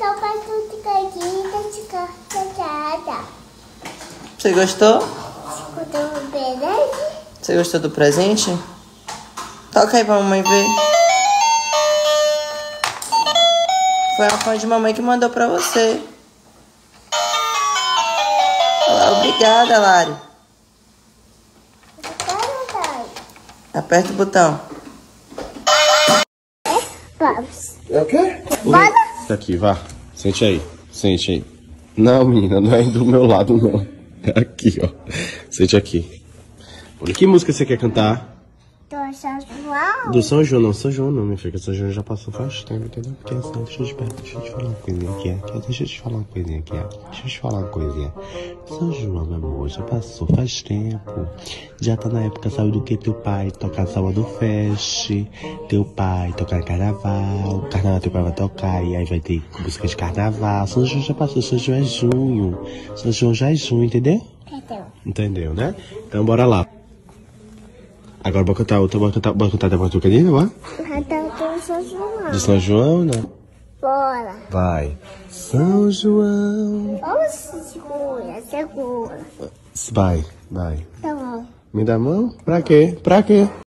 então faz tudo chateada. Você gostou? Escutou beleza? Você gostou do presente? Toca aí pra mamãe ver. Foi uma fã de mamãe que mandou pra você. Obrigada, Lari. Aperta o botão. Vamos. É o quê? Bora. Tá aqui, vá. Sente aí. Sente aí. Não, menina, não é do meu lado, não. É aqui, ó. Sente aqui. Olha, que música você quer cantar? Do São João. Do São João, não. São João não, minha filha. São João já passou faz tempo, entendeu? Porque assim, deixa eu te falar uma coisinha aqui. Deixa eu te falar uma coisinha aqui. Deixa eu te falar uma coisinha. São João, meu amor, já passou faz tempo. Já tá na época, sabe do que? Teu pai tocar Salvador Fest. Teu pai tocar carnaval. Carnaval teu pai vai tocar. E aí vai ter música de carnaval. São João já passou. São João é junho. São João já é junho, entendeu? Entendeu? Entendeu, né? Então bora lá. Agora bora cantar outra, bora cantar da Batucaninha, bora? Então do São João. De São João, né? Bora. Vai. São João. Vamos segura, segura. Vai, vai. Tá bom. Me dá a mão? Pra quê? Pra quê?